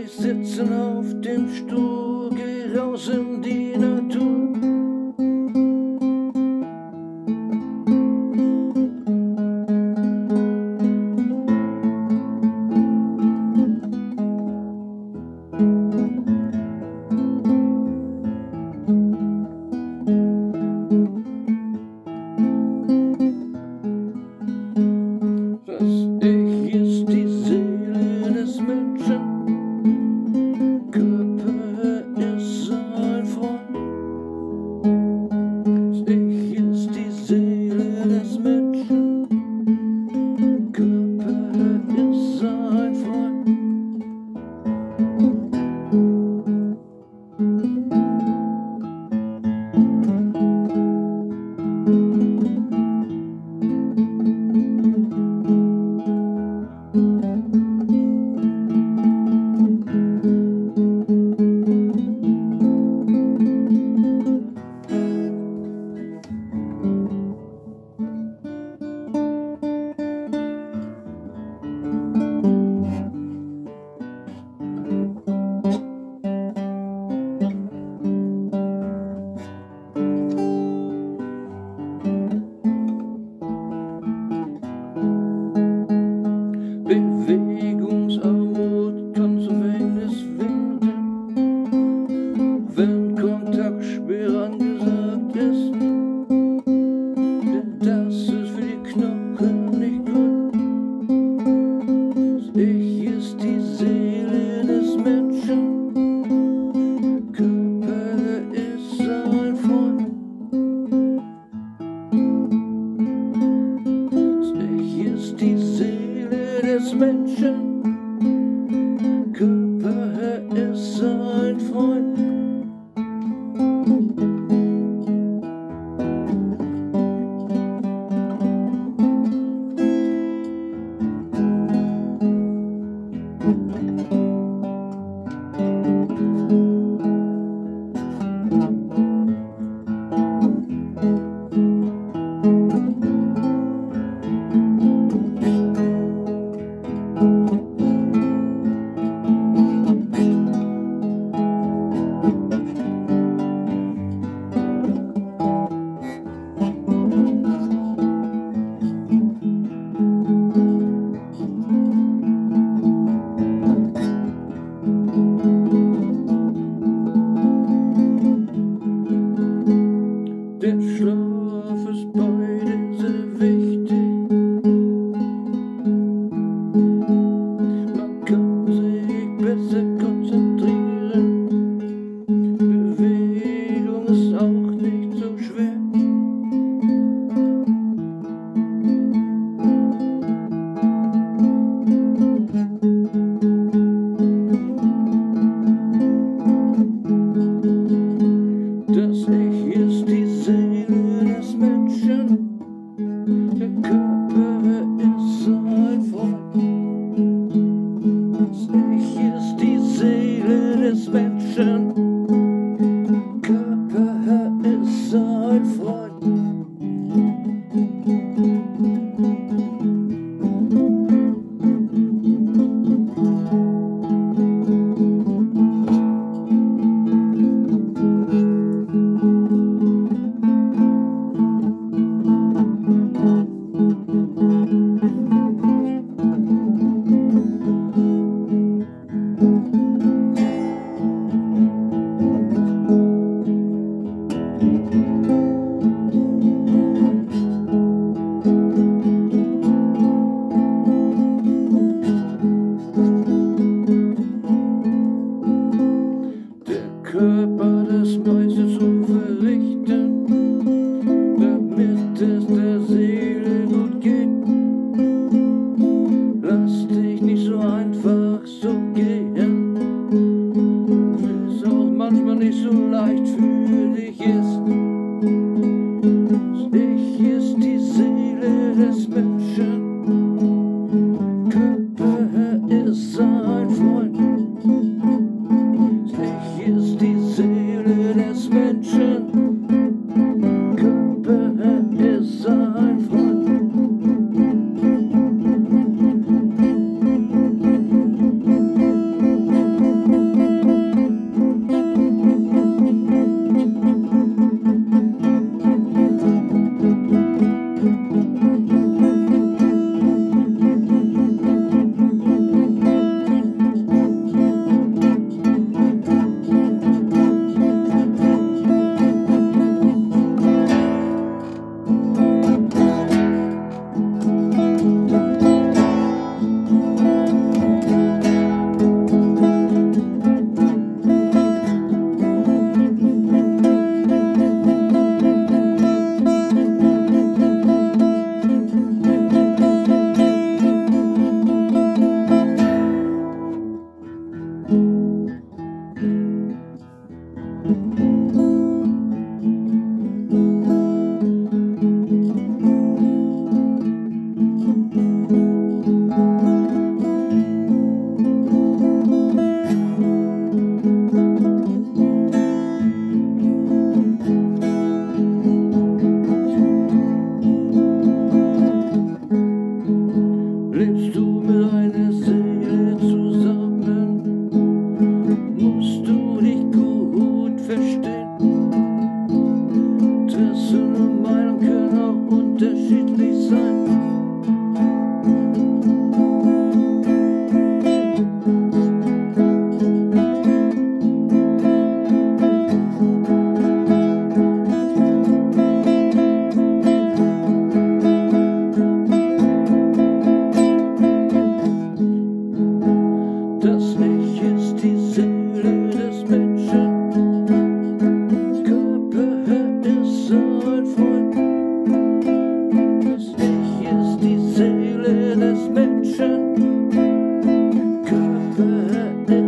ich sitzen auf dem Stuhl, geh raus in die Natur. Bewegungsarmut kann zum Verhängnis werden, wenn Kontaktsperre angesagt ist, denn das ist für die Knochen nicht gut. Das Ich ist die Seele des Menschen, Körper ist sein Freund. Das Ich ist die Seele des Menschen, Körper ist sein Freund. Der Schlaf ist beide sehr wichtig. Man kann sich besser konzentrieren. Bewegung ist auch nicht so schwer. Das Ich ist die Seele des Menschen, der Körper ist sein Freund. Das Ich ist die Seele des Menschen, Körper ist sein Freund. Körper das meiste zu verrichten, damit es der Seele gut geht. Lass dich nicht so einfach so gehen, wenn es auch manchmal nicht so leicht für dich ist. Das Ich ist die Seele des Menschen, Körper ist sein Freund. Das Ich ist die Seele des Menschen, Körper ist sein Freund. Erinnerung.